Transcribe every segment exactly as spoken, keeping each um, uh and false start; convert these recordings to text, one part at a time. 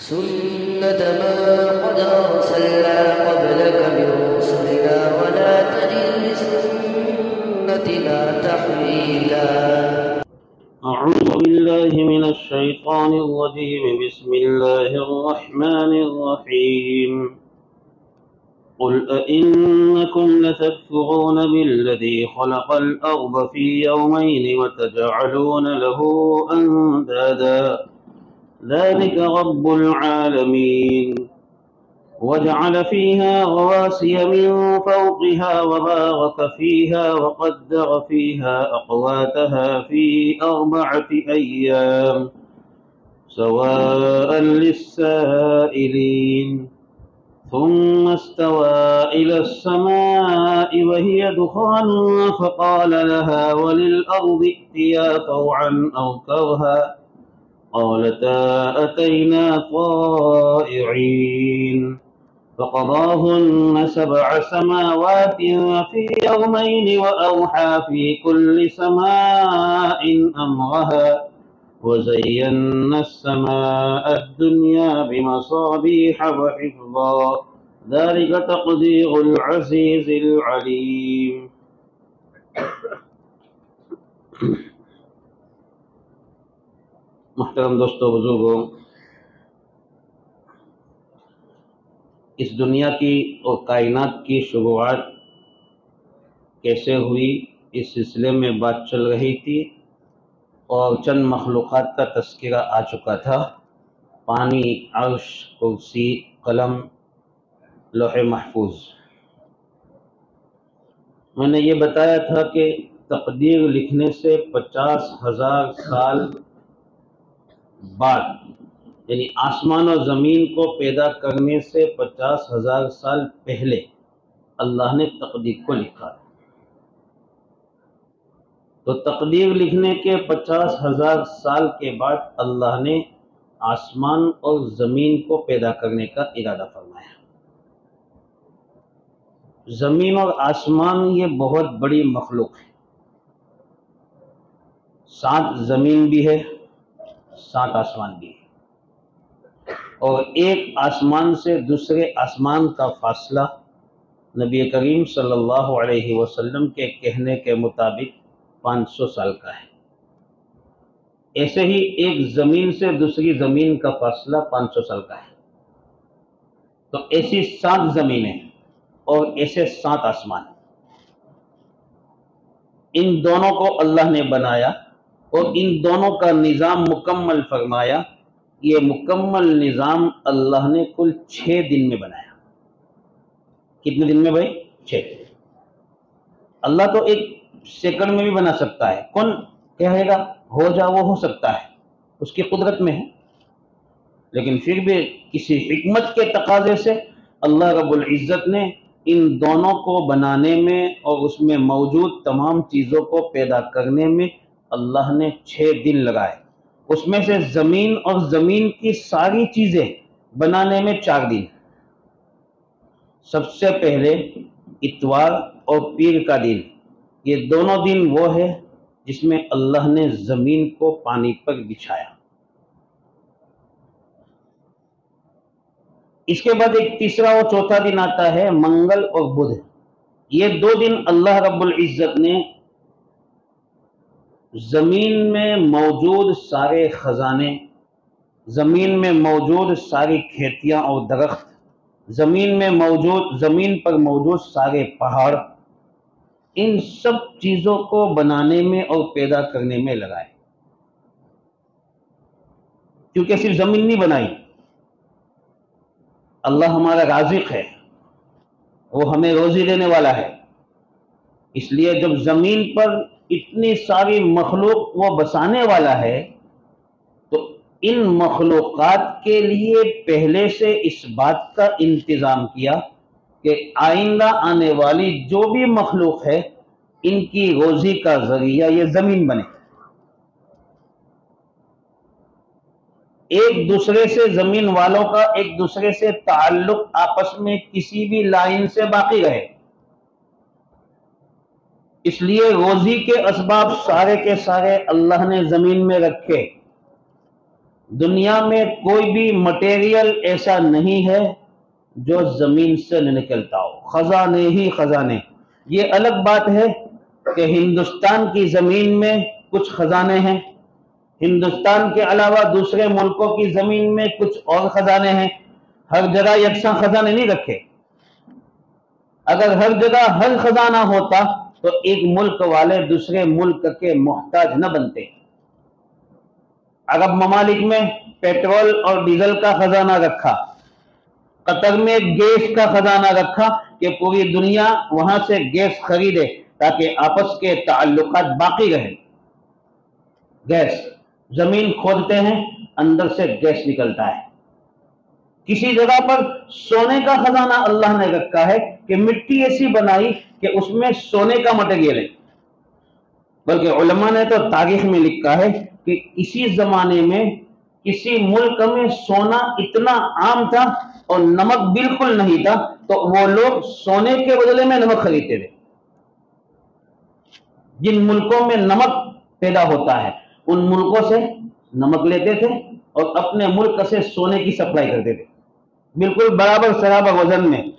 سنة من قد أرسلنا قبلك من رسلنا ولا تجد لسنتنا تحويلا. أعوذ بالله من الشيطان الرجيم. بسم الله الرحمن الرحيم. قل أئنكم لتكفرون بالذي خلق الأرض في يومين وتجعلون له أندادا ذلك رب العالمين. وجعل فيها رواسي من فوقها وبارك فيها وقدر فيها أقواتها في أربعة أيام سواء للسائلين. ثم استوى إلى السماء وهي دخان فقال لها وللأرض ائتيا طوعا أو كرها قالتا أتينا طائعين. فقضاهن سبع سماوات في يومين وأوحى في كل سماء أمرها وزينا السماء الدنيا بمصابيح وحفظا ذلك تقدير العزيز العليم. محترم دوستو بزرگوں، اس دنیا کی اور کائنات کی شروعات کیسے ہوئی اس سلسلے میں بات چل رہی تھی اور چند مخلوقات کا تذکرہ آ چکا تھا: پانی، عرش، کرسی، قلم، لوح محفوظ۔ میں نے یہ بتایا تھا کہ تقدیر لکھنے سے پچاس ہزار سال بعد، یعنی آسمان اور زمین کو پیدا کرنے سے پچاس ہزار سال پہلے اللہ نے تقدیر کو لکھا۔ تو تقدیر لکھنے کے پچاس ہزار سال کے بعد اللہ نے آسمان اور زمین کو پیدا کرنے کا ارادہ فرمایا۔ زمین اور آسمان یہ بہت بڑی مخلوق ہے۔ سات زمین بھی ہے، سات آسمان بھی ہے، اور ایک آسمان سے دوسرے آسمان کا فاصلہ نبی کریم صلی اللہ علیہ وسلم کے کہنے کے مطابق پانچ سو سال کا ہے۔ ایسے ہی ایک زمین سے دوسری زمین کا فاصلہ پانچ سو سال کا ہے۔ تو ایسی سات زمینیں اور ایسے سات آسمان، ان دونوں کو اللہ نے بنایا اور ان دونوں کا نظام مکمل فرمایا۔ یہ مکمل نظام اللہ نے کل چھ دن میں بنایا۔ کتنے دن میں بھائی؟ چھ۔ اللہ تو ایک سیکنڈ میں بھی بنا سکتا ہے، کون کہے گا ہو جا وہ ہو سکتا ہے، اس کی قدرت میں ہے، لیکن پھر بھی کسی حکمت کے تقاضے سے اللہ رب العزت نے ان دونوں کو بنانے میں اور اس میں موجود تمام چیزوں کو پیدا کرنے میں اللہ نے چھ دن لگائے۔ اس میں سے زمین اور زمین کی ساری چیزیں بنانے میں چار دن۔ سب سے پہلے اتوار اور پیر کا دن، یہ دونوں دن وہ ہے جس میں اللہ نے زمین کو پانی پر بچھایا۔ اس کے بعد ایک تیسرا اور چوتھا دن آتا ہے منگل اور بدھ۔ یہ دو دن اللہ رب العزت نے زمین میں موجود سارے خزانے، زمین میں موجود ساری کھیتیاں اور درخت، زمین میں موجود زمین پر موجود سارے پہاڑ، ان سب چیزوں کو بنانے میں اور پیدا کرنے میں لگائے۔ کیونکہ صرف زمین نہیں بنائی، اللہ ہمارا رازق ہے، وہ ہمیں روزی دینے والا ہے۔ اس لیے جب زمین پر اتنی ساری مخلوق وہ بسانے والا ہے تو ان مخلوقات کے لیے پہلے سے اس بات کا انتظام کیا کہ آئندہ آنے والی جو بھی مخلوق ہے ان کی روزی کا ذریعہ یہ زمین بنے۔ ایک دوسرے سے زمین والوں کا ایک دوسرے سے تعلق آپس میں کسی بھی لائن سے باقی رہے، اس لیے روزی کے اسباب سارے کے سارے اللہ نے زمین میں رکھے۔ دنیا میں کوئی بھی مٹیریل ایسا نہیں ہے جو زمین سے نہ نکلتا ہو، خزانے ہی خزانے۔ یہ الگ بات ہے کہ ہندوستان کی زمین میں کچھ خزانے ہیں، ہندوستان کے علاوہ دوسرے ملکوں کی زمین میں کچھ اور خزانے ہیں۔ ہر جگہ یکساں خزانے نہیں رکھے۔ اگر ہر جگہ ہر خزانہ ہوتا تو ایک ملک والے دوسرے ملک کے محتاج نہ بنتے۔ عرب ممالک میں پیٹرول اور ڈیزل کا خزانہ رکھا، قطر میں گیس کا خزانہ رکھا کہ پوری دنیا وہاں سے گیس خریدے تاکہ آپس کے تعلقات باقی رہیں۔ گیس زمین کھودتے ہیں، اندر سے گیس نکلتا ہے۔ کسی جگہ پر سونے کا خزانہ اللہ نے رکھا ہے کہ مٹی ایسی بنائی کہ اس میں سونے کا مٹیریل ہے، بلکہ علماء نے تو تاریخ میں لکھا ہے کہ اسی زمانے میں کسی ملک میں سونا اتنا عام تھا اور نمک بالکل نہیں تھا، تو وہ لوگ سونے کے بدلے میں نمک خریدتے تھے۔ جن ملکوں میں نمک پیدا ہوتا ہے ان ملکوں سے نمک لیتے تھے اور اپنے ملک سے سونے کی سپلائی کرتے تھے، بالکل برابر سرابر وزن میں۔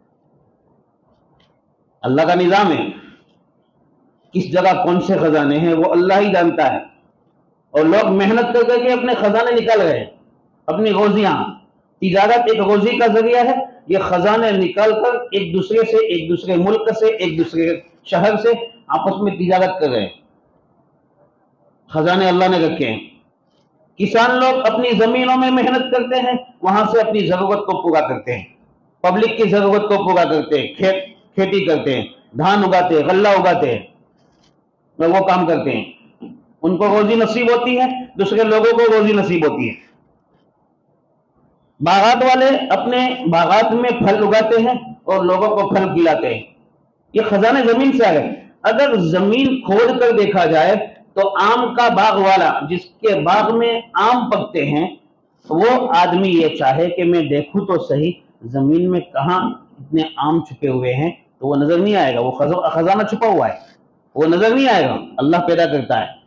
اللہ کا نظام ہے، کس جگہ کون سے خزانے ہیں وہ اللہ ہی جانتا ہے، اور لوگ محنت کر کر کے اپنے خزانے نکال رہے ہیں، اپنی روزیاں۔ تجارت ایک روزی کا ذریعہ ہے، یہ خزانے نکال کر ایک دوسرے سے، ایک دوسرے ملک سے، ایک دوسرے شہر سے آپس میں تجارت کر رہے ہیں۔ خزانے اللہ نے رکھے ہیں۔ کسان لوگ اپنی زمینوں میں محنت کرتے ہیں، وہاں سے اپنی ضرورت کو پورا کرتے ہیں، پبلک کی ضرورت کو پورا کرتے ہیں، کھیت کھیتی کرتے ہیں، دھان اگاتے ہیں، غلہ اگاتے ہیں، اور وہ کام کرتے ہیں۔ ان کو روزی نصیب ہوتی ہے، دوسرے لوگوں کو روزی نصیب ہوتی ہے۔ باغات والے اپنے باغات میں پھل اگاتے ہیں اور لوگوں کو پھل کھلاتے ہیں۔ یہ خزانے زمین سے آئے۔ اگر زمین کھود کر دیکھا جائے تو آم کا باغ والا جس کے باغ میں آم پکتے ہیں، وہ آدمی یہ چاہے کہ میں دیکھوں تو صحیح زمین میں کہاں اتنے آم چھپے ہوئے ہیں، تو وہ نظر نہیں آئے گا، وہ خزانہ چھپا ہوا ہے، وہ نظر نہیں آئے گا۔ اللہ پیدا کرتا ہے،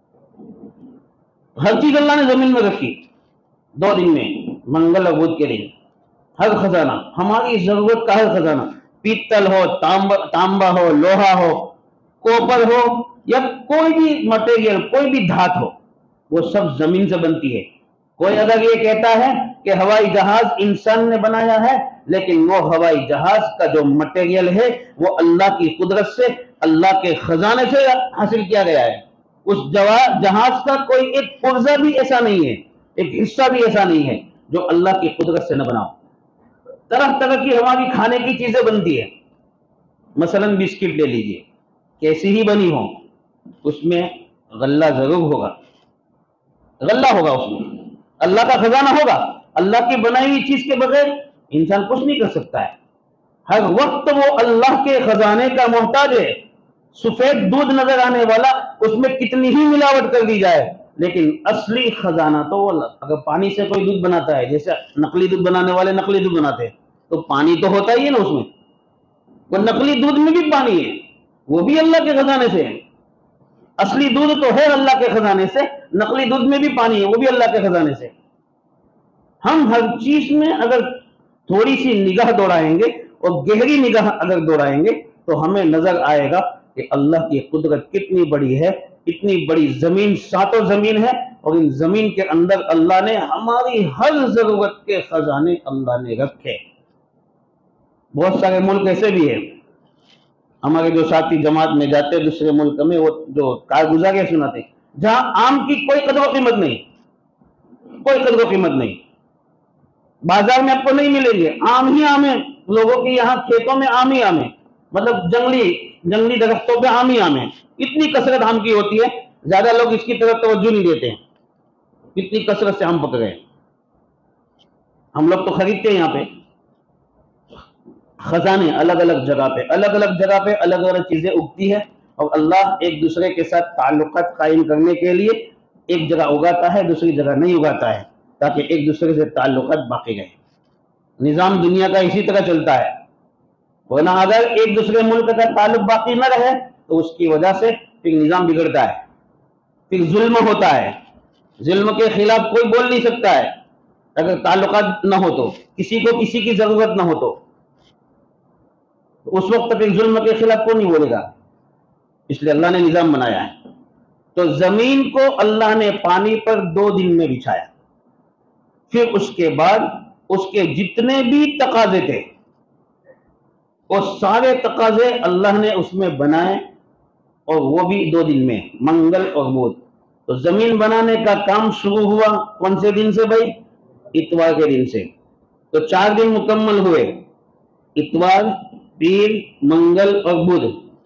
ہر چیز اللہ نے زمین میں رکھی، دو دن میں، منگل اور بدھ کے دن۔ ہر خزانہ، ہماری ضرورت کا ہر خزانہ، پیتل ہو، تانبا ہو، لوہا ہو، کوپر ہو، یا کوئی بھی مٹیریل، کوئی بھی دھات ہو، وہ سب زمین سے بنتی ہے۔ کوئی اگر یہ کہتا ہے کہ ہوائی جہاز انسان نے بنایا ہے، لیکن وہ ہوائی جہاز کا جو مٹیریل ہے وہ اللہ کی قدرت سے، اللہ کے خزانے سے حاصل کیا گیا ہے۔ اس جہاز کا کوئی ایک پرزہ بھی ایسا نہیں ہے، ایک حصہ بھی ایسا نہیں ہے جو اللہ کی قدرت سے نہ بنا ہو۔ طرح طرح کی ہماری کھانے کی چیزیں بنتی ہے، مثلا بسکٹ لے لیجئے، کیسی ہی بنی ہو، اس میں غلہ ضرور ہوگا، غلہ ہوگا، اس میں اللہ کا خزانہ ہوگا۔ اللہ کی بنائی ہوئی چیز کے بغیر انسان کچھ نہیں کر سکتا ہے۔ ہر وقت وہ اللہ کے خزانے کا محتاج ہے۔ سفید دودھ نظر آنے والا، اس میں کتنی ہی ملاوٹ کر دی جائے، لیکن اصلی خزانہ تو وہ اللہ۔ اگر پانی سے کوئی دودھ بناتا ہے، جیسے نقلی دودھ بنانے والے نقلی دودھ بناتے ہیں، تو پانی تو ہوتا ہی ہے نا اس میں، وہ نقلی دودھ میں بھی پانی ہے، وہ بھی اللہ کے خزانے سے ہے۔ اصلی دودھ تو ہے اللہ کے خزانے سے، نقلی دودھ میں بھی پانی ہے، وہ بھی اللہ کے خزانے سے۔ ہم ہر چیز میں اگر تھوڑی سی نگاہ دوڑائیں گے اور گہری نگاہ اگر دوڑائیں گے تو ہمیں نظر آئے گا کہ اللہ کی قدرت کتنی بڑی ہے۔ اتنی بڑی زمین، ساتوں زمین ہے، اور ان زمین کے اندر اللہ نے ہماری ہر ضرورت کے خزانے اللہ نے رکھے۔ بہت سارے ملک ایسے بھی ہیں، ہمارے جو ساتھی جماعت میں جاتے ہیں دوسرے ملک میں، وہ جو کارگزاریاں سناتے ہیں، جہاں آم کی کوئی قدر و قیمت نہیں، کوئی قدر و قیمت نہیں، بازار میں آپ کو نہیں ملیں گے، آم ہی آم ہے، لوگوں کے یہاں کھیتوں میں آم ہی آم ہے، مطلب جنگلی جنگلی درختوں پہ آم ہی آم ہے، اتنی کثرت آم کی ہوتی ہے، زیادہ لوگ اس کی طرف توجہ نہیں دیتے ہیں، اتنی کثرت سے آم پک رہے ہیں۔ ہم لوگ تو خریدتے ہیں یہاں پہ۔ خزانے الگ الگ جگہ پہ، الگ الگ جگہ پہ الگ الگ چیزیں اگتی ہے، اور اللہ ایک دوسرے کے ساتھ تعلقات قائم کرنے کے لیے ایک جگہ اگاتا ہے، دوسری جگہ نہیں اگاتا ہے، تاکہ ایک دوسرے سے تعلقات باقی رہیں۔ نظام دنیا کا اسی طرح چلتا ہے، ورنہ اگر ایک دوسرے ملک کا تعلق باقی نہ رہے تو اس کی وجہ سے پھر نظام بگڑتا ہے، پھر ظلم ہوتا ہے۔ ظلم کے خلاف کوئی بول نہیں سکتا ہے اگر تعلقات نہ ہو تو، کسی کو کسی کی ضرورت نہ ہو تو اس وقت تک ظلم کے خلاف کون نہیں بولے گا؟ اس لیے اللہ نے نظام بنایا ہے۔ تو زمین کو اللہ نے پانی پر دو دن میں بچھایا، پھر اس کے بعد اس کے جتنے بھی تقاضے تھے وہ سارے تقاضے اللہ نے اس میں بنائے، اور وہ بھی دو دن میں، منگل اور بدھ۔ تو زمین بنانے کا کام شروع ہوا کون سے دن سے بھائی؟ اتوار کے دن سے۔ تو چار دن مکمل ہوئے، اتوار، پیر، منگل اور بدھ۔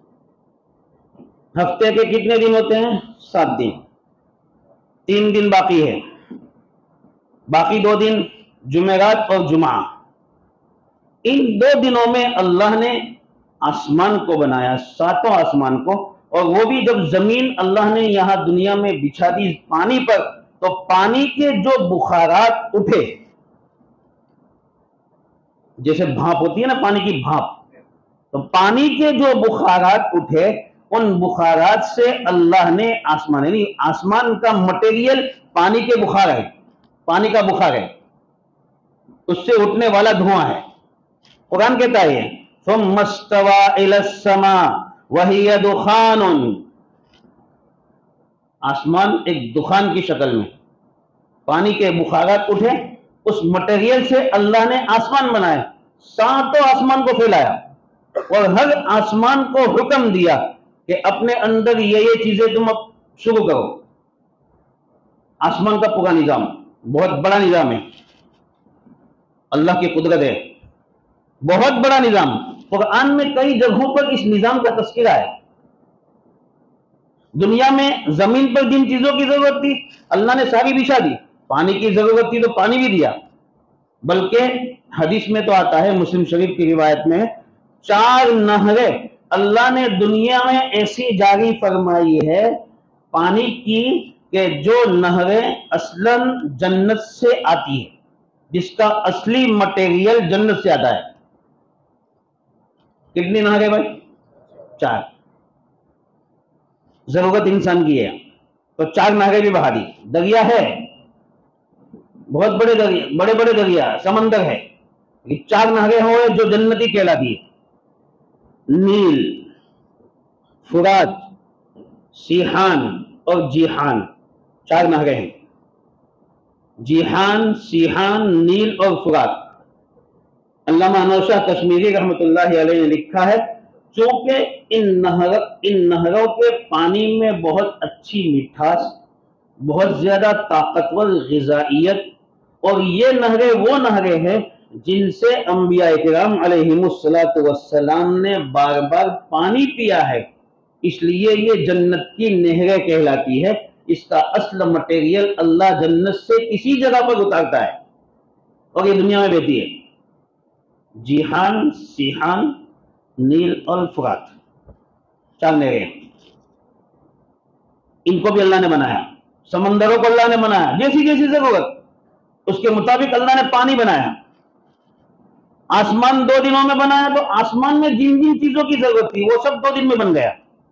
ہفتے کے کتنے دن ہوتے ہیں؟ سات دن۔ تین دن باقی ہے، باقی دو دن جمعرات اور جمعہ۔ ان دو دنوں میں اللہ نے آسمان کو بنایا، ساتوں آسمان کو، اور وہ بھی جب زمین اللہ نے یہاں دنیا میں بچھا دی پانی پر، تو پانی کے جو بخارات اٹھے، جیسے بھاپ ہوتی ہے نا پانی کی بھاپ، تو پانی کے جو بخارات اٹھے ان بخارات سے اللہ نے آسمان، یعنی آسمان کا مٹیریل پانی کے بخار ہے، پانی کا بخار ہے، اس سے اٹھنے والا دھواں ہے۔ قرآن کہتا ہے ثم استوى الى السماء وهي دخان، آسمان ایک دخان کی شکل میں، پانی کے بخارات اٹھے، اس مٹیریل سے اللہ نے آسمان بنایا، ساتوں آسمان کو پھیلایا، اور ہر آسمان کو حکم دیا کہ اپنے اندر یہ یہ چیزیں تم اب شروع کرو۔ آسمان کا پورا نظام بہت بڑا نظام ہے، اللہ کی قدرت ہے، بہت بڑا نظام۔ قرآن میں کئی جگہوں پر اس نظام کا تذکرہ ہے۔ دنیا میں زمین پر جن چیزوں کی ضرورت تھی اللہ نے ساری بچھا دی، پانی کی ضرورت تھی تو پانی بھی دیا، بلکہ حدیث میں تو آتا ہے، مسلم شریف کی روایت میں، چار نہریں اللہ نے دنیا میں ایسی جاری فرمائی ہے پانی کی کہ جو نہریں اصلاً جنت سے آتی ہے، جس کا اصلی مٹیریل جنت سے آتا ہے۔ کتنی نہریں بھائی؟ چار۔ ضرورت انسان کی ہے تو چار نہریں بھی بہا دی۔ دریا ہے، بہت بڑے دریا، بڑے بڑے دریا، سمندر ہے، یہ چار نہریں ہوئے جو جنتی کہلاتی ہے، نیل، فرات، سیحان اور جیحان، چار نہریں ہیں، جیحان، سیحان، نیل اور فرات۔ علامہ انور شاہ کشمیری رحمۃ اللہ علیہ نے لکھا ہے چونکہ ان نہر ان نہروں کے پانی میں بہت اچھی مٹھاس، بہت زیادہ طاقتور غذائیت، اور یہ نہریں وہ نہریں ہیں جن سے انبیاء کرام علیہم الصلاۃ والسلام نے بار بار پانی پیا ہے، اس لیے یہ جنت کی نہریں کہلاتی ہے۔ اس کا اصل مٹیریل اللہ جنت سے کسی جگہ پر اتارتا ہے اور یہ دنیا میں بہتی ہے۔ جیحان، سیحان، نیل اور فرات، چار نہریں، ان کو بھی اللہ نے بنایا۔ سمندروں کو اللہ نے بنایا جیسی جیسی ضرورت اس کے مطابق اللہ نے پانی بنایا۔ آسمان دو دنوں میں بنایا تو آسمان میں جن جن چیزوں کی ضرورت تھی وہ سب دو دن میں بن گیا۔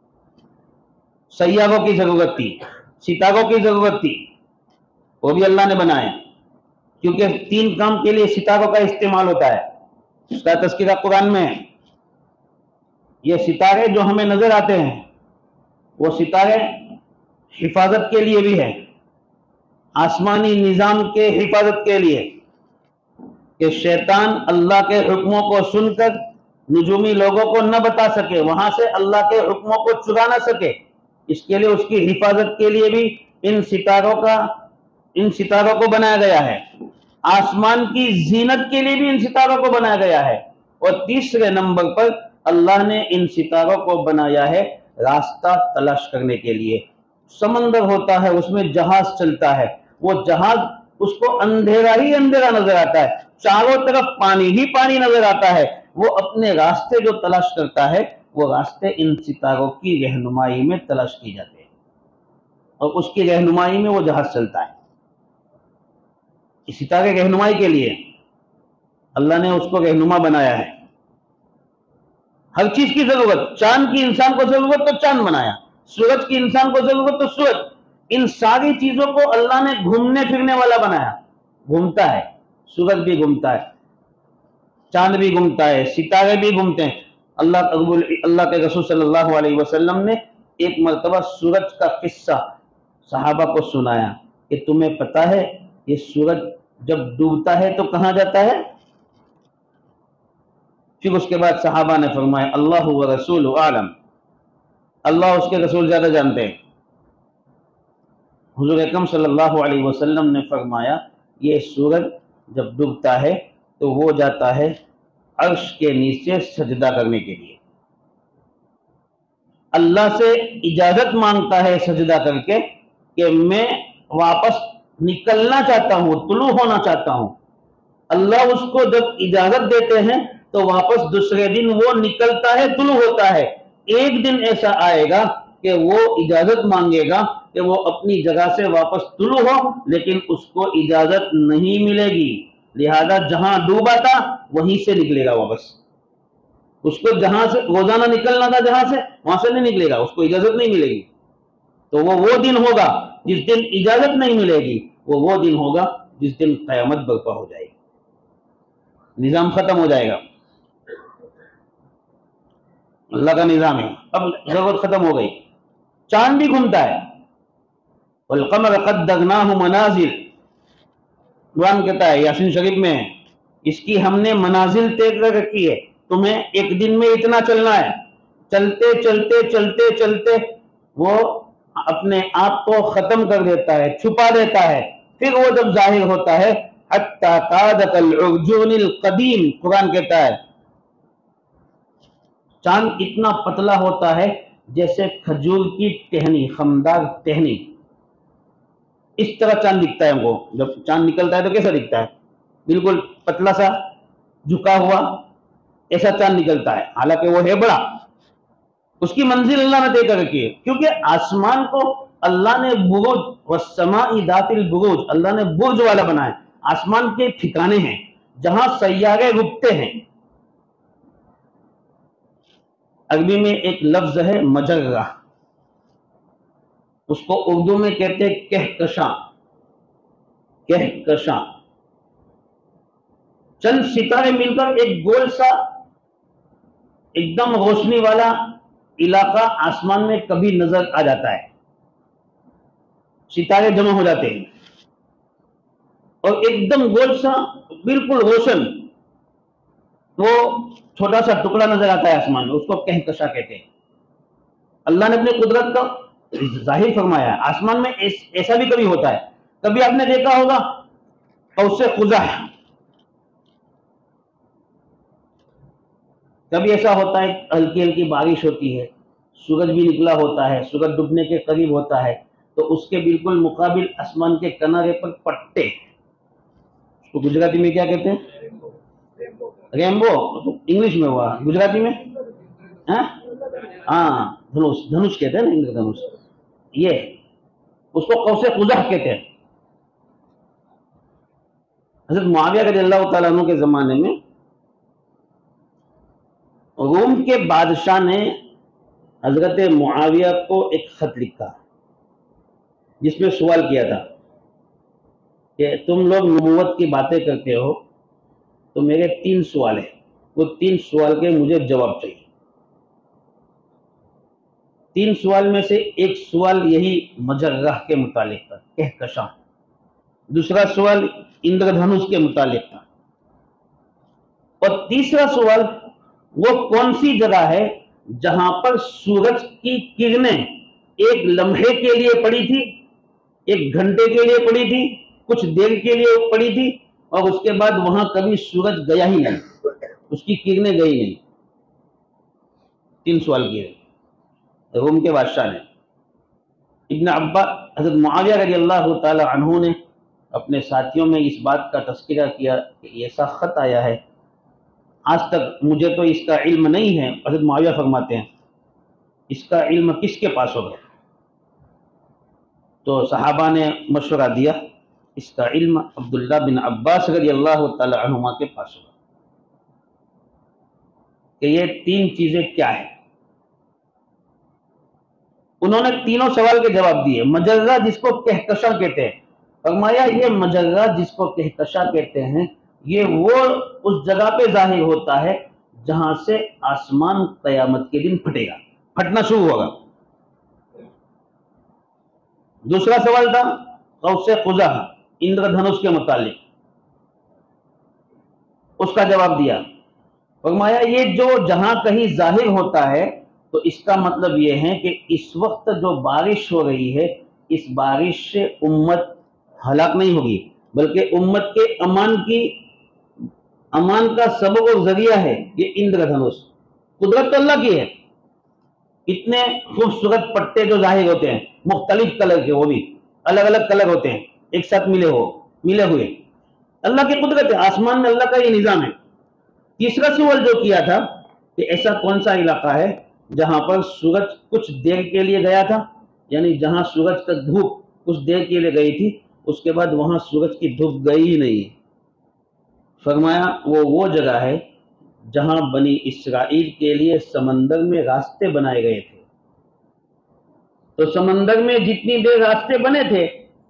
سیاروں کی ضرورت تھی، ستاروں کی ضرورت تھی، وہ بھی اللہ نے بنایا، کیونکہ تین کام کے لیے ستاروں کا استعمال ہوتا ہے، اس کا تذکرہ قرآن میں ہے۔ یہ ستارے جو ہمیں نظر آتے ہیں وہ ستارے حفاظت کے لیے بھی ہے، آسمانی نظام کے حفاظت کے لیے، کہ شیطان اللہ کے حکموں کو سن کر نجومی لوگوں کو نہ بتا سکے، وہاں سے اللہ کے حکموں کو چرا نہ سکے، اس کے لیے اس کی حفاظت کے لیے بھی ان ستاروں کا ان ستاروں کو بنایا گیا ہے، آسمان کی زینت کے لیے بھی ان ستاروں کو بنایا گیا ہے، اور تیسرے نمبر پر اللہ نے ان ستاروں کو بنایا ہے راستہ تلاش کرنے کے لیے۔ سمندر ہوتا ہے، اس میں جہاز چلتا ہے، وہ جہاز اس کو اندھیرا ہی اندھیرا نظر آتا ہے، چاروں طرف پانی ہی پانی نظر آتا ہے، وہ اپنے راستے جو تلاش کرتا ہے وہ راستے ان ستاروں کی رہنمائی میں تلاش کی جاتے ہیں، اور اس کی رہنمائی میں وہ جہاز چلتا ہے۔ اس ستارے رہنمائی کے لیے اللہ نے اس کو رہنما بنایا ہے۔ ہر چیز کی ضرورت، چاند کی انسان کو ضرورت تو چاند بنایا، سورج کی انسان کو ضرورت تو سورج، ان ساری چیزوں کو اللہ نے گھومنے پھرنے والا بنایا. گھومتا ہے، سورج بھی گھومتا ہے، چاند بھی گھومتا ہے، ستارے بھی گھومتے ہیں. اللہ اللہ کے رسول صلی اللہ علیہ وسلم نے ایک مرتبہ سورج کا قصہ صحابہ کو سنایا کہ تمہیں پتا ہے یہ سورج جب ڈوبتا ہے تو کہاں جاتا ہے؟ پھر اس کے بعد صحابہ نے فرمایا اللہ و رسول عالم، اللہ اس کے رسول زیادہ جانتے ہیں. حضور اکرم صلی اللہ علیہ وسلم نے فرمایا یہ سورج جب ڈوبتا ہے تو وہ جاتا ہے عرش کے نیچے سجدہ کرنے کے لیے، اللہ سے اجازت مانگتا ہے سجدہ کر کے کہ میں واپس نکلنا چاہتا ہوں، طلوع ہونا چاہتا ہوں. اللہ اس کو جب اجازت دیتے ہیں تو واپس دوسرے دن وہ نکلتا ہے، طلوع ہوتا ہے. ایک دن ایسا آئے گا کہ وہ اجازت مانگے گا کہ وہ اپنی جگہ سے واپس طلوع ہو، لیکن اس کو اجازت نہیں ملے گی، لہذا جہاں ڈوبا تھا وہیں سے نکلے گا واپس. اس کو جہاں سے روزانہ نکلنا تھا جہاں سے، وہاں سے نہیں نکلے گا، اس کو اجازت نہیں ملے گی. تو وہ وہ دن ہوگا جس دن اجازت نہیں ملے گی، وہ وہ دن ہوگا جس دن قیامت برپا ہو جائے گی، نظام ختم ہو جائے گا. اللہ کا نظام ہے، اب ضرورت ختم ہو گئی. چاند بھی گھومتا ہے. والقمر قدرناہ منازل، قرآن کہتا ہے یاسین شریف میں اس کی ہم نے منازل طے کر رکھی ہے، تمہیں ایک دن میں اتنا چلنا ہے. چلتے چلتے چلتے چلتے وہ اپنے آپ کو ختم کر دیتا ہے، چھپا دیتا ہے، پھر وہ جب ظاہر ہوتا ہے حتی کاد کالعرجون القدیم. قرآن کہتا ہے چاند اتنا پتلا ہوتا ہے جیسے کھجور کی ٹہنی، خمدار ٹہنی، اس طرح چاند دکھتا ہے. ہم کو جب چاند نکلتا ہے تو کیسا دکھتا ہے؟ بالکل پتلا سا جھکا ہوا ایسا چاند نکلتا ہے، حالانکہ وہ ہے بڑا. اس کی منزل اللہ نے طے کر رکھی ہے، کیونکہ آسمان کو اللہ نے برج والسماء ذات البروج، اللہ نے برج والا بنایا. آسمان کے ٹھکانے ہیں جہاں سیارے رکتے ہیں. عربی میں ایک لفظ ہے مجرہ، اس کو اردو میں کہتے ہیں کہکشاں. کہکشاں چند ستارے مل کر ایک گول سا ایک دم روشنی والا علاقہ آسمان میں کبھی نظر آ جاتا ہے. ستارے جمع ہو جاتے ہیں اور ایک دم گول سا بالکل روشن وہ چھوٹا سا ٹکڑا نظر آتا ہے آسمان میں، اس کو کہکشاں کہتے ہیں. اللہ نے اپنی قدرت کا ظاہر فرمایا ہے. آسمان میں ایسا بھی کبھی ہوتا ہے، کبھی آپ نے دیکھا ہوگا قوس قزح، کبھی ایسا ہوتا ہے ہلکی ہلکی بارش ہوتی ہے، سورج بھی نکلا ہوتا ہے، سورج ڈوبنے کے قریب ہوتا ہے، تو اس کے بالکل مقابل آسمان کے کنارے پر پٹے، اس کو گجراتی میں کیا کہتے ہیں؟ ریمبو. انگلش میں ہوا، گجراتی میں ہاں دھنوش، دھنوش کہتے ہیں نا، اندر دھنوش. یہ اس کو قوس قزح کہتے ہیں. حضرت معاویہ رضی اللہ تعالیٰ عنہ کے زمانے میں روم کے بادشاہ نے حضرت معاویہ کو ایک خط لکھا جس میں سوال کیا تھا کہ تم لوگ نبوت کی باتیں کرتے ہو تو میرے تین سوال ہیں، وہ تین سوال کے مجھے جواب چاہیے. تین سوال میں سے ایک سوال یہی مجرہ کے متعلق تھا، کہکشاں. دوسرا سوال اندر دھنوش کے متعلق تھا، اور تیسرا سوال وہ کون سی جگہ ہے جہاں پر سورج کی کرنیں ایک لمحے کے لیے پڑی تھی، ایک گھنٹے کے لیے پڑی تھی، کچھ دیر کے لیے پڑی تھی، اور اس کے بعد وہاں کبھی سورج گیا ہی نہیں، اس کی کرنیں گئی نہیں. تین سوال کیے روم کے بادشاہ نے. ابن عباس حضرت معاویہ رضی اللہ تعالی عنہ نے اپنے ساتھیوں میں اس بات کا تذکرہ کیا کہ ایسا خط آیا ہے، آج تک مجھے تو اس کا علم نہیں ہے. حضرت معاویہ فرماتے ہیں اس کا علم کس کے پاس ہوگا؟ تو صحابہ نے مشورہ دیا اس کا علم عبداللہ بن عباس رضی اللہ تعالی عنہما کے پاس ہوگا کہ یہ تین چیزیں کیا ہیں. انہوں نے تینوں سوال کے جواب دیے. مجرہ جس کو کہکشاں کہتے ہیں، فرمایا یہ مجرہ جس کو کہکشاں کہتے ہیں یہ وہ اس جگہ پہ ظاہر ہوتا ہے جہاں سے آسمان قیامت کے دن پھٹے گا، پھٹنا شروع ہوگا. دوسرا سوال تھا قوس قزح، اندر دھنش کے متعلق، اس کا جواب دیا. فرمایا یہ جو جہاں کہیں ظاہر ہوتا ہے تو اس کا مطلب یہ ہے کہ اس وقت جو بارش ہو رہی ہے اس بارش سے امت ہلاک نہیں ہوگی، بلکہ امت کے امان کی امان کا سبب اور ذریعہ ہے یہ اندر دھنش. قدرت تو اللہ کی ہے. اتنے خوبصورت پٹے جو ظاہر ہوتے ہیں مختلف کلر کے، وہ بھی الگ الگ کلر ہوتے ہیں ایک ساتھ ملے ہو ملے ہوئے، اللہ کی قدرت ہے، آسمان میں اللہ کا یہ نظام ہے. تیسرا سوال جو کیا تھا کہ ایسا کون سا علاقہ ہے جہاں پر سورج کچھ دیر کے لیے گیا تھا، یعنی جہاں سورج کا دھوپ کچھ دیر کے لیے گئی تھی اس کے بعد وہاں سورج کی دھوپ گئی ہی نہیں. فرمایا وہ وہ جگہ ہے جہاں بنی اسرائیل کے لیے سمندر میں راستے بنائے گئے تھے. تو سمندر میں جتنی دیر راستے بنے تھے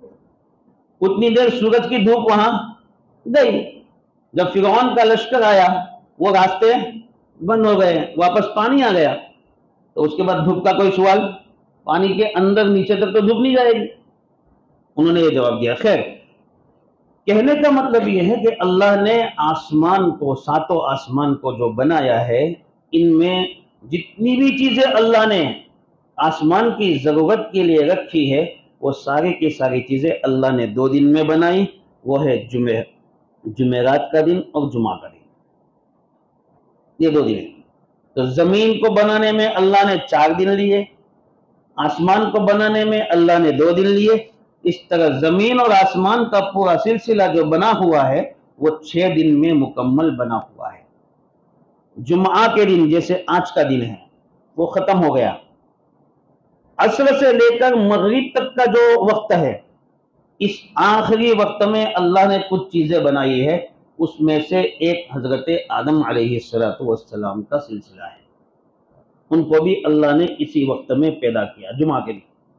اتنی دیر سورج کی دھوپ وہاں گئی. جب فرعون کا لشکر آیا وہ راستے بند ہو گئے، واپس پانی آ گیا، تو اس کے بعد دھوپ کا کوئی سوال، پانی کے اندر نیچے تک تو دھوپ نہیں جائے گی. انہوں نے یہ جواب دیا. خیر، کہنے کا مطلب یہ ہے کہ اللہ نے آسمان کو، ساتوں آسمان کو جو بنایا ہے، ان میں جتنی بھی چیزیں اللہ نے آسمان کی ضرورت کے لیے رکھی ہے وہ ساری کی ساری چیزیں اللہ نے دو دن میں بنائی. وہ ہے جمعہ جمعرات کا دن اور جمعہ کا دن، یہ دو دن. تو زمین کو بنانے میں اللہ نے چار دن لیے، آسمان کو بنانے میں اللہ نے دو دن لیے. اس طرح زمین اور آسمان کا پورا سلسلہ جو بنا ہوا ہے وہ چھ دن میں مکمل بنا ہوا ہے. جمعہ کے دن جیسے آج کا دن ہے وہ ختم ہو گیا. عصر سے لے کر مغرب تک کا جو وقت ہے اس آخری وقت میں اللہ نے کچھ چیزیں بنائی ہے، اس میں سے ایک حضرت آدم علیہ السلام کا سلسلہ ہے. ان کو بھی اللہ نے اسی وقت میں پیدا کیا جمعہ کے دن.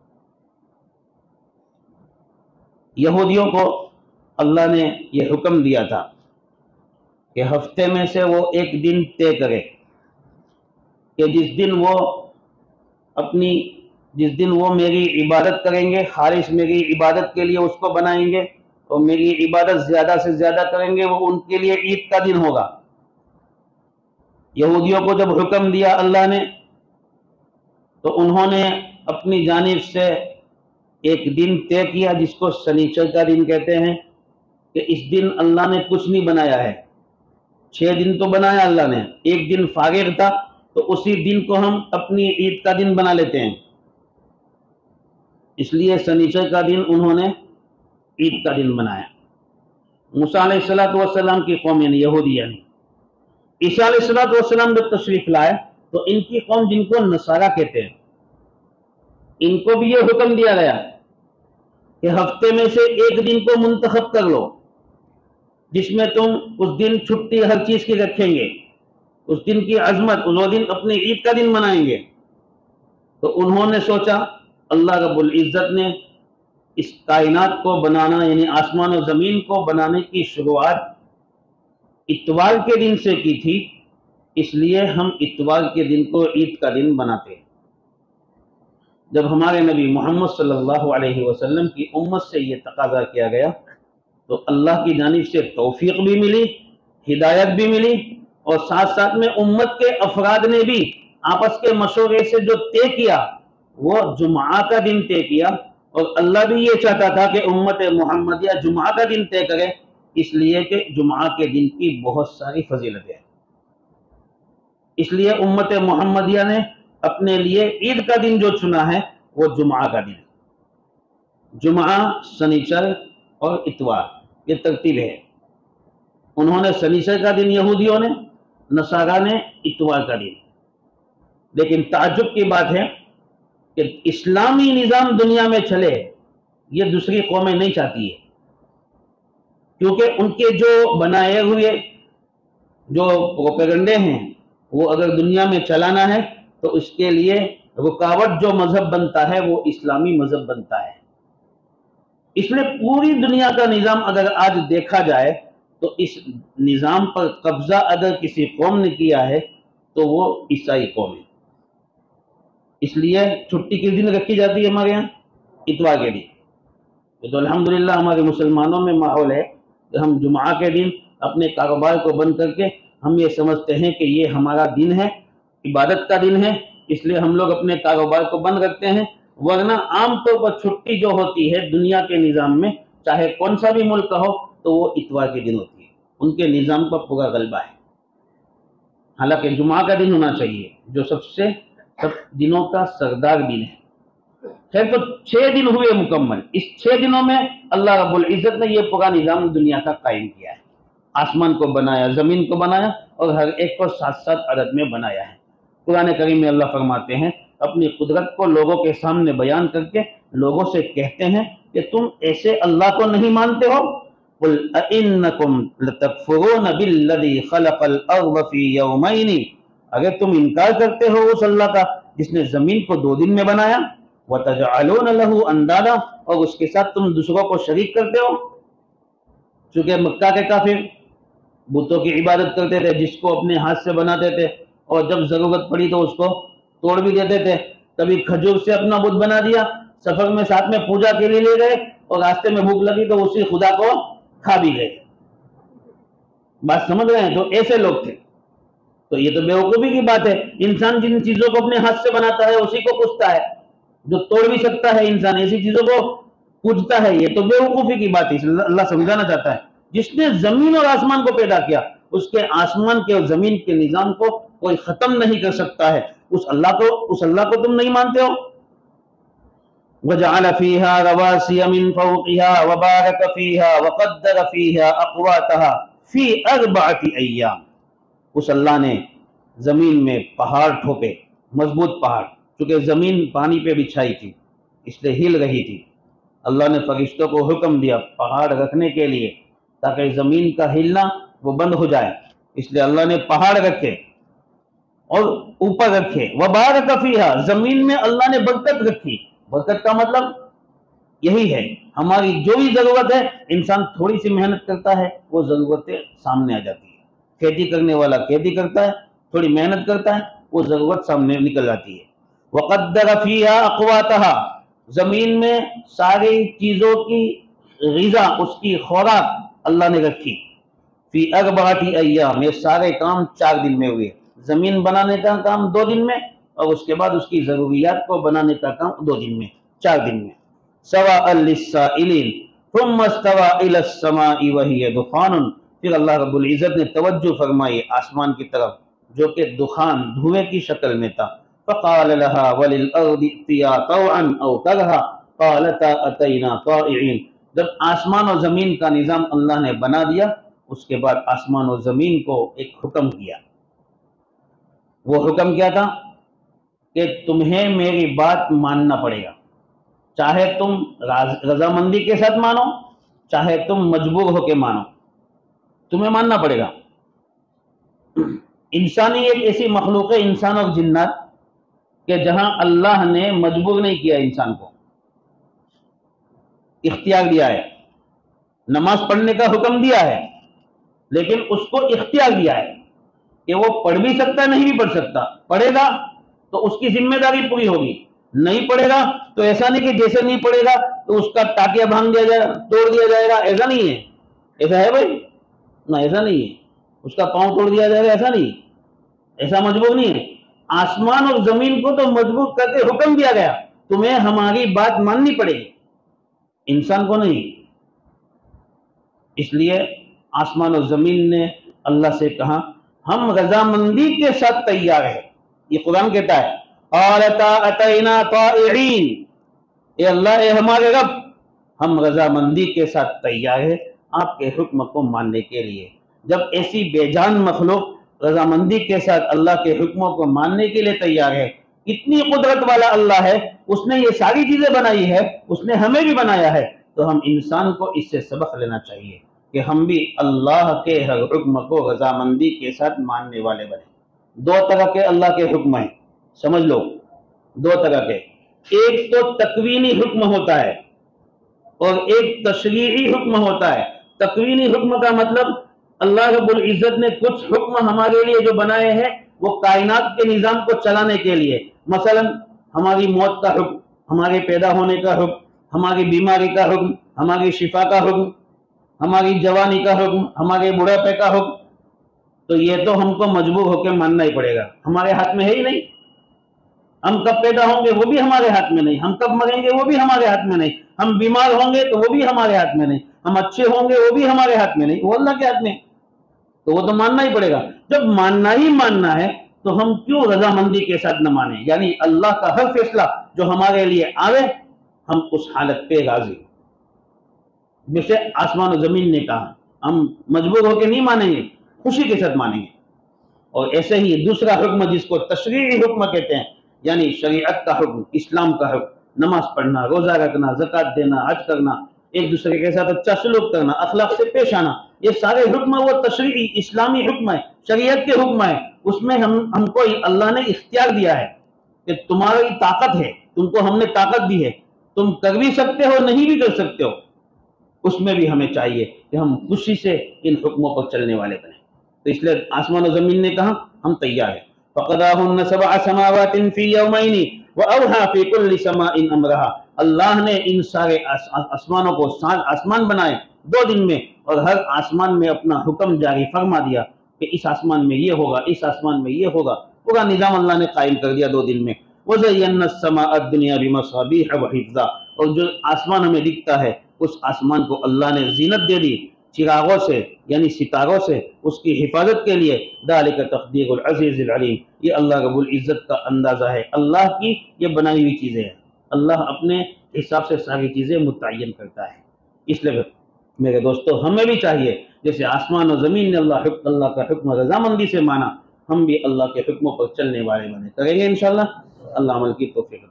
یہودیوں کو اللہ نے یہ حکم دیا تھا کہ ہفتے میں سے وہ ایک دن طے کرے کہ جس دن وہ اپنی جس دن وہ میری عبادت کریں گے، خالص میری عبادت کے لیے اس کو بنائیں گے، اور میری عبادت زیادہ سے زیادہ کریں گے، وہ ان کے لیے عید کا دن ہوگا. یہودیوں کو جب حکم دیا اللہ نے تو انہوں نے اپنی جانب سے ایک دن طے کیا جس کو سنیچر کا دن کہتے ہیں، کہ اس دن اللہ نے کچھ نہیں بنایا ہے. چھ دن تو بنایا اللہ نے، ایک دن فارغ تھا تو اسی دن کو ہم اپنی عید کا دن بنا لیتے ہیں. اس لیے سنیچر کا دن انہوں نے عید کا دن بنایا. موسیٰ علیہ السلام کی قوم یعنی یہودی یعنی عیسیٰ علیہ السلام جب تشریف لائے تو ان کی قوم جن کو نصارہ کہتے ہیں ان کو بھی یہ حکم دیا گیا کہ ہفتے میں سے ایک دن کو منتخب کر لو جس میں تم اس دن چھٹی ہر چیز کی رکھیں گے، اس دن کی عظمت، اس دن اپنی عید کا دن منائیں گے. تو انہوں نے سوچا اللہ رب العزت نے اس کائنات کو بنانا یعنی آسمان و زمین کو بنانے کی شروعات اتوار کے دن سے کی تھی، اس لیے ہم اتوار کے دن کو عید کا دن بناتے ہیں. جب ہمارے نبی محمد صلی اللہ علیہ وسلم کی امت سے یہ تقاضا کیا گیا تو اللہ کی جانب سے توفیق بھی ملی، ہدایت بھی ملی، اور ساتھ ساتھ میں امت کے افراد نے بھی آپس کے مشورے سے جو طے کیا وہ جمعہ کا دن طے کیا. اور اللہ بھی یہ چاہتا تھا کہ امت محمدیہ جمعہ کا دن طے کرے، اس لیے کہ جمعہ کے دن کی بہت ساری فضیلتیں ہیں. اس لیے امت محمدیہ نے اپنے لیے عید کا دن جو چنا ہے وہ جمعہ کا دن ہے. جمعہ، سنیچر اور اتوار یہ ترتیب ہے. انہوں نے سنیچر کا دن یہودیوں نے، نصارہ نے اتوار کا دن. لیکن تعجب کی بات ہے کہ اسلامی نظام دنیا میں چلے یہ دوسری قومیں نہیں چاہتی ہے، کیونکہ ان کے جو بنائے ہوئے جو پروپیگنڈے ہیں وہ اگر دنیا میں چلانا ہے تو اس کے لیے رکاوٹ جو مذہب بنتا ہے وہ اسلامی مذہب بنتا ہے۔ اس لیے پوری دنیا کا نظام اگر آج دیکھا جائے تو اس نظام پر قبضہ اگر کسی قوم نے کیا ہے تو وہ عیسائی قوم ہے۔ اس لیے چھٹی کس دن رکھی جاتی ہے ہمارے یہاں؟ اتوار کے دن۔ یہ تو الحمدللہ ہمارے مسلمانوں میں ماحول ہے کہ ہم جمعہ کے دن اپنے کاروبار کو بند کر کے ہم یہ سمجھتے ہیں کہ یہ ہمارا دن ہے، عبادت کا دن ہے، اس لیے ہم لوگ اپنے کاروبار کو بند رکھتے ہیں۔ ورنہ عام طور پر چھٹی جو ہوتی ہے دنیا کے نظام میں، چاہے کون سا بھی ملک کا ہو، تو وہ اتوار کے دن ہوتی ہے۔ ان کے نظام پر پورا غلبہ ہے۔ حالانکہ جمعہ کا دن ہونا چاہیے جو سب سے سب دنوں کا سردار دن ہے۔ خیر، تو چھ دن ہوئے مکمل۔ اس چھ دنوں میں اللہ رب العزت نے یہ پورا نظام دنیا کا قائم کیا ہے۔ آسمان کو بنایا، زمین کو بنایا، اور ہر ایک کو ساتھ ساتھ عدد میں بنایا ہے۔ قرآن کریم میں اللہ فرماتے ہیں، اپنی قدرت کو لوگوں کے سامنے بیان کر کے لوگوں سے کہتے ہیں کہ تم ایسے اللہ کو نہیں مانتے ہو؟ قل اَإِنَّكُمْ لَتَكْفُرُونَ بِالَّذِي خَلَقَ الْأَرْضَ فِي يَوْمَيْنِ، اگر تم انکار کرتے ہو اس اللہ کا جس نے زمین کو دو دن میں بنایا، وَتَجْعَلُونَ لَهُ أَنْدَادًا، اور اس کے ساتھ تم دوسروں کو شریک کرتے ہو۔ چونکہ مکہ کے کافر بتوں کی عبادت کرتے تھے، جس کو اپنے ہاتھ سے بناتے تھے، اور جب ضرورت پڑی تو اس کو توڑ بھی دیتے تھے۔ کبھی کھجور سے اپنا بت بنا دیا، سفر میں ساتھ میں پوجا کے لیے لے گئے، اور راستے میں بھوک لگی تو اسی خدا کو کھا بھی گئے۔ بات سمجھ رہے ہیں؟ تو ایسے لوگ تھے۔ تو یہ تو بیوقوفی کی بات ہے۔ انسان جن چیزوں کو اپنے ہاتھ سے بناتا ہے اسی کو پوجتا ہے۔ جو توڑ بھی سکتا ہے انسان ایسی چیزوں کو پوجتا ہے، یہ تو بیوقوفی کی بات ہے۔ اللہ سمجھانا چاہتا ہے جس نے زمین اور آسمان کو پیدا کیا، اس کے آسمان کے اور زمین کے نظام کو کوئی ختم نہیں کر سکتا ہے۔ اس اللہ کو اس اللہ کو تم نہیں مانتے ہو؟ وَجَعَلَ فِيهَا رَوَاسِيَ مِن فَوْقِهَا وَبَارَكَ فِيهَا وَقَدَّرَ فِيهَا أَقْوَاتَهَا فِي أَرْبَعَةِ أَيَّامٍ۔ اس اللہ نے زمین میں پہاڑ ٹھوکے، مضبوط پہاڑ، چونکہ زمین پانی پہ بچھائی تھی اس لیے ہل رہی تھی۔ اللہ نے فرشتوں کو حکم دیا پہاڑ رکھنے کے لیے تاکہ زمین کا ہلنا وہ بند ہو جائے، اس لیے اللہ نے پہاڑ رکھے اور اوپر رکھے۔ وَبَارَكَ فِيهَا، زمین میں اللہ نے برکت رکھی۔ برکت کا مطلب یہی ہے، ہماری جو بھی ضرورت ہے، انسان تھوڑی سی محنت کرتا ہے وہ ضرورتیں سامنے آ جاتی ہے۔ کھیتی کرنے والا کھیتی کرتا ہے، تھوڑی محنت کرتا ہے، وہ ضرورت سامنے نکل جاتی ہے۔ وَقَدَّرَ فِيهَا أَقْوَاتَهَا، زمین میں ساری چیزوں کی غذا، اس کی خوراک اللہ نے رکھی۔ فی اربعۃ ایام، یہ سارے کام چار دن میں ہوئے۔ زمین بنانے کا کام دو دن میں، اور اس کے بعد اس کی ضروریات کو بنانے کا کام دو دن میں، چار دن میں۔ سواء للسائلین ثم استوى الى السماء وهي دخان، پھر اللہ رب العزت نے توجہ فرمائی آسمان کی طرف جو کہ دخان، دھوئیں کی شکل میں تھا۔ فقال لها وللارض ائتيا طوعا او كرها قالتا اتينا طائعين، جب آسمان اور زمین کا نظام اللہ نے بنا دیا، اس کے بعد آسمان اور زمین کو ایک حکم کیا۔ وہ حکم کیا تھا کہ تمہیں میری بات ماننا پڑے گا، چاہے تم رضامندی کے ساتھ مانو، چاہے تم مجبور ہو کے مانو، تمہیں ماننا پڑے گا۔ انسانی ایک ایسی مخلوق ہے، انسان اور جنات، کہ جہاں اللہ نے مجبور نہیں کیا انسان کو، اختیار دیا ہے۔ نماز پڑھنے کا حکم دیا ہے لیکن اس کو اختیار دیا ہے کہ وہ پڑھ بھی سکتا ہے، نہیں بھی پڑھ سکتا۔ پڑھے گا تو اس کی ذمہ داری پوری ہوگی، نہیں پڑھے گا تو ایسا نہیں کہ جیسے نہیں پڑھے گا تو اس کا ٹاکیا بھانگ دیا جائے گا، توڑ دیا جائے گا، ایسا نہیں ہے۔ ایسا ہے بھائی؟ نہ، ایسا نہیں ہے۔ اس کا پاؤں توڑ دیا جائے گا، ایسا نہیں، ایسا مجبور نہیں ہے۔ آسمان اور زمین کو تو مجبور کر کے حکم دیا گیا تمہیں ہماری بات ماننی پڑے گی، انسان کو نہیں۔ اس لیے آسمان اور زمین نے اللہ سے کہا ہم رضامندی کے ساتھ تیار ہیں۔ یہ قرآن کہتا ہے قالتا اتینا طائعین، اے اللہ، اے ہمارے رب، ہم رضامندی کے ساتھ تیار ہیں آپ کے حکم کو ماننے کے لیے۔ جب ایسی بے جان مخلوق رضامندی کے ساتھ اللہ کے حکموں کو ماننے کے لیے تیار ہے، اتنی قدرت والا اللہ ہے، اس نے یہ ساری چیزیں بنائی ہے، اس نے ہمیں بھی بنایا ہے، تو ہم انسان کو اس سے سبق لینا چاہیے کہ ہم بھی اللہ کے ہر حکم کو رضامندی کے ساتھ ماننے والے بنے۔ دو طرح کے اللہ کے حکم ہیں، سمجھ لو۔ دو طرح کے، ایک تو تکوینی حکم ہوتا ہے اور ایک تشریعی حکم ہوتا ہے۔ تکوینی حکم کا مطلب اللہ رب العزت نے کچھ حکم ہمارے لیے جو بنائے ہیں وہ کائنات کے نظام کو چلانے کے لیے، مثلا ہماری موت کا حکم، ہمارے پیدا ہونے کا حکم، ہماری بیماری کا حکم، ہماری شفا کا حکم، ہماری جوانی کا حکم، ہمارے بڑھاپے کا حکم، تو یہ تو ہم کو مجبور ہو کے ماننا ہی پڑے گا، ہمارے ہاتھ میں ہے ہی نہیں۔ ہم کب پیدا ہوں گے وہ بھی ہمارے ہاتھ میں نہیں، ہم کب مریں گے وہ بھی ہمارے ہاتھ میں نہیں، ہم بیمار ہوں گے تو وہ بھی ہمارے ہاتھ میں نہیں، ہم اچھے ہوں گے وہ بھی ہمارے ہاتھ میں نہیں، وہ اللہ کے ہاتھ میں، تو وہ تو ماننا ہی پڑے گا۔ جب ماننا ہی ماننا ہے تو ہم کیوں رضامندی کے ساتھ نہ مانیں؟ یعنی اللہ کا ہر فیصلہ جو ہمارے لیے آوے ہم اس حالت پہ راضی، جیسے آسمان و زمین نے کہا، ہم مجبور ہو کے نہیں مانیں گے، خوشی کے ساتھ مانیں گے۔ اور ایسے ہی دوسرا حکم جس کو تشریعی حکم کہتے ہیں، یعنی شریعت کا حکم، اسلام کا حکم، نماز پڑھنا، روزہ رکھنا، زکوٰۃ دینا، حج کرنا، ایک دوسرے کے ساتھ اچھا سلوک کرنا، اخلاق سے پیش آنا، یہ سارے حکم وہ تشریعی اسلامی حکم ہے، شریعت کے حکم ہے۔ اس میں ہم ہم کو اللہ نے اختیار دیا ہے کہ تمہاری طاقت ہے، تم کو ہم نے طاقت دی ہے، تم کر بھی سکتے ہو نہیں بھی کر سکتے ہو، اس میں بھی ہمیں چاہیے کہ ہم خوشی سے ان حکموں پر چلنے والے بنیں۔ تو اس لیے آسمان و زمین نے کہا ہم تیار ہیں۔ فَقَضَاهُنَّ سَبْعَ سَمَاوَاتٍ فِي يَوْمَيْنِ وَأَوْحَىٰ فِي كُلِّ سَمَاءٍ أَمْرَهَا، اللہ نے ان سارے آسمانوں کو، سات آسمان بنائے دو دن میں، اور ہر آسمان میں اپنا حکم جاری فرما دیا کہ اس آسمان میں یہ ہوگا، اس آسمان میں یہ ہوگا، پورا نظام اللہ نے قائم کر دیا دو دن میں۔ وَزَيَّنَّا السَّمَاءَ الدُّنْيَا بِمَصَابِيحَ وَحِفْظًا، اور جو آسمان ہمیں دکھتا ہے اس آسمان کو اللہ نے زینت دے دی چراغوں سے، یعنی ستاروں سے، اس کی حفاظت کے لیے۔ ذالک تقدیر العزیز العلیم، یہ اللہ رب العزت کا اندازہ ہے، اللہ کی یہ بنائی ہوئی چیزیں ہیں، اللہ اپنے حساب سے ساری چیزیں متعین کرتا ہے۔ اس لیے میرے دوستو ہمیں بھی چاہیے جیسے آسمان و زمین نے اللہ حکم اللہ کا حکم رضامندی سے مانا، ہم بھی اللہ کے حکموں پر چلنے والے بنے، کریں گے انشاءاللہ۔ اللہ عمل کی توفیق